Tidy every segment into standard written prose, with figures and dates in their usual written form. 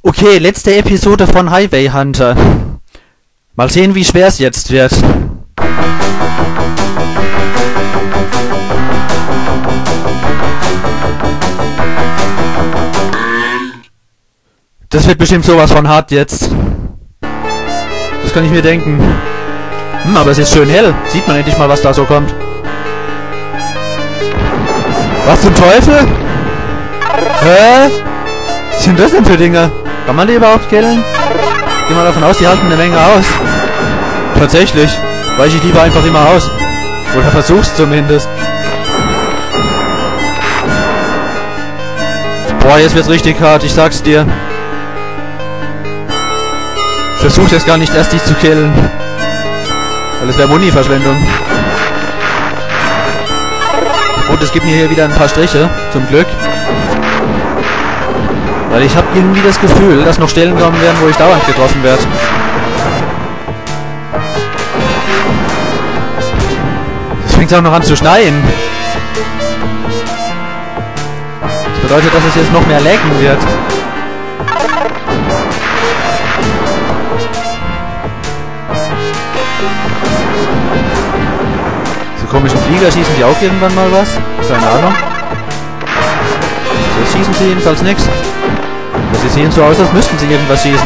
Okay, letzte Episode von Highway Hunter. Mal sehen, wie schwer es jetzt wird. Das wird bestimmt sowas von hart jetzt. Das kann ich mir denken. Aber es ist schön hell. Sieht man endlich mal, was da so kommt. Was zum Teufel? Hä? Was sind das denn für Dinge? Kann man die überhaupt killen? Geh mal davon aus, die halten eine Menge aus. Tatsächlich. Weiche ich lieber einfach immer aus. Oder versuch's zumindest. Boah, jetzt wird's richtig hart, ich sag's dir. Ich versuch jetzt gar nicht erst dich zu killen. Weil es wäre Muni-Verschwendung. Und es gibt mir hier wieder ein paar Striche, zum Glück. Weil ich habe irgendwie das Gefühl, dass noch Stellen kommen werden, wo ich dauernd getroffen werde. Es fängt auch noch an zu schneien. Das bedeutet, dass es jetzt noch mehr laggen wird. Diese komischen Flieger, schießen die auch irgendwann mal was? Keine Ahnung. So schießen sie jedenfalls nichts. Sie sehen so aus, als müssten sie irgendwas schießen.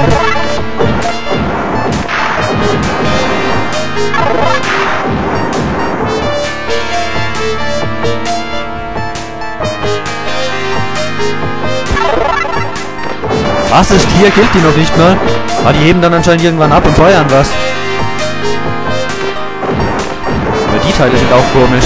Was, das Tier killt die noch nicht mal? Aber die heben dann anscheinend irgendwann ab und feuern was. Aber die Teile sind auch komisch.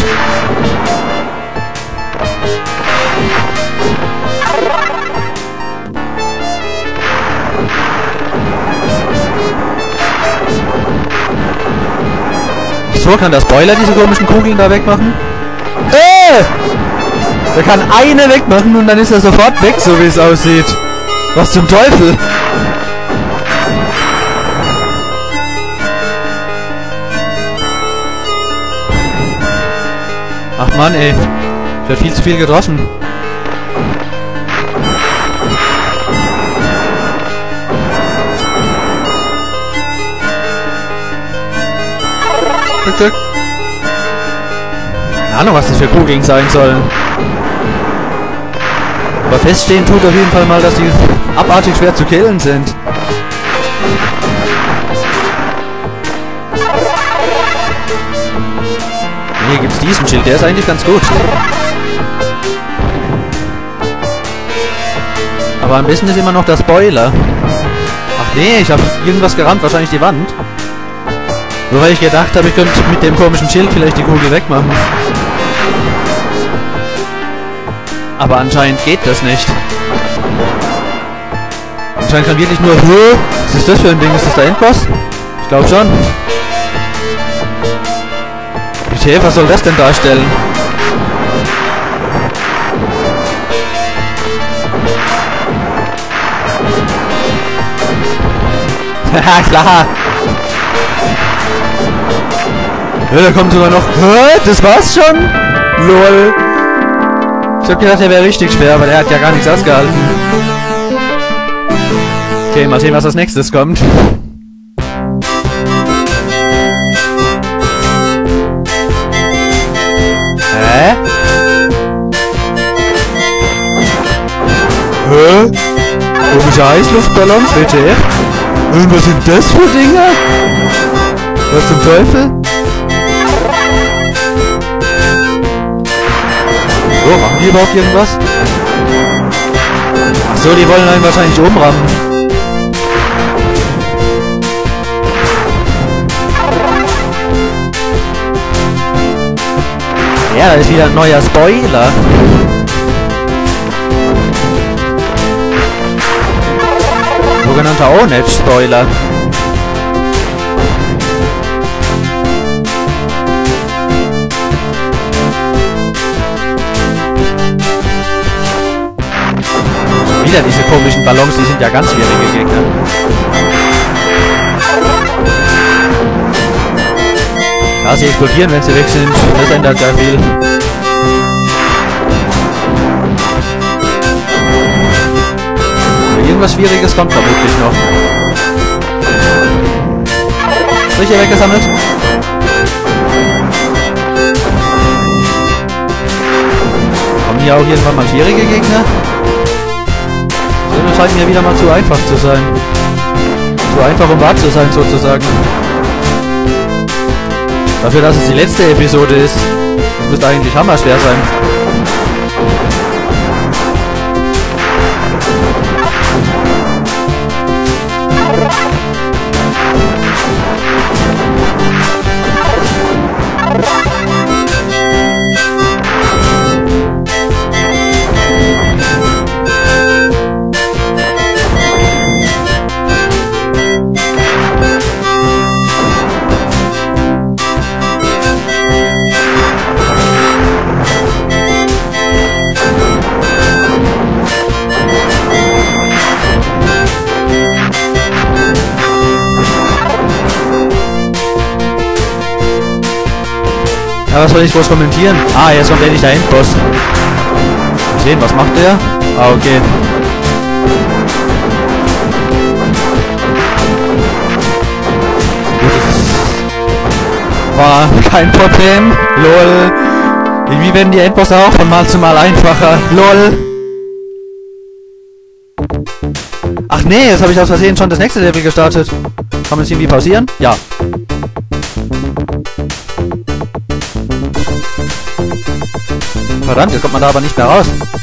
So kann der Spoiler diese komischen Kugeln da wegmachen. Der kann eine wegmachen und dann ist er sofort weg, so wie es aussieht. Was zum Teufel? Ach Mann, ey. Ich werde viel zu viel getroffen. Keine Ahnung, was das für Kugeln sein sollen. Aber feststehen tut auf jeden Fall mal, dass die abartig schwer zu killen sind. Hier gibt's diesen Schild, der ist eigentlich ganz gut. Aber am besten ist immer noch der Spoiler. Ach nee, ich habe irgendwas gerammt, wahrscheinlich die Wand. Nur weil ich gedacht habe, ich könnte mit dem komischen Schild vielleicht die Kugel wegmachen. Aber anscheinend geht das nicht. Anscheinend kann wirklich nur... Was ist das für ein Ding? Ist das der Endboss? Ich glaube schon. BT, was soll das denn darstellen? Haha, klar! Ja, da kommt sogar noch... Hä? Das war's schon? LOL! Ich hab gedacht, der wäre richtig schwer, aber der hat ja gar nichts ausgehalten. Okay, mal sehen, was als nächstes kommt. Hä? Hä? Komische Heißluftballons, WTF? Und was sind das für Dinge? Was zum Teufel? So, machen die überhaupt irgendwas? Achso, die wollen einen wahrscheinlich umrammen. Ja, da ist wieder ein neuer Spoiler. Sogenannter Ownage-Spoiler. Wieder diese komischen Ballons, die sind ja ganz schwierige Gegner. Ja, sie explodieren, wenn sie weg sind. Das ändert sehr viel. irgendwas Schwieriges kommt vermutlich noch. Sicher weggesammelt? Kommen hier auch irgendwann mal schwierige Gegner? Das scheint mir wieder mal zu einfach zu sein. Zu einfach, um wahr zu sein, sozusagen. Dafür, dass es die letzte Episode ist. Das müsste eigentlich hammerschwer sein. Ja, was soll ich groß kommentieren? Ah, jetzt kommt endlich der Endboss. Mal sehen, was macht der? Ah, okay. War kein Problem. LOL. Irgendwie werden die Endbosse auch von Mal zu Mal einfacher. LOL. Ach nee, jetzt habe ich aus Versehen schon das nächste Level gestartet. Kann man es irgendwie pausieren? Ja. Verdammt, jetzt kommt man da aber nicht mehr raus.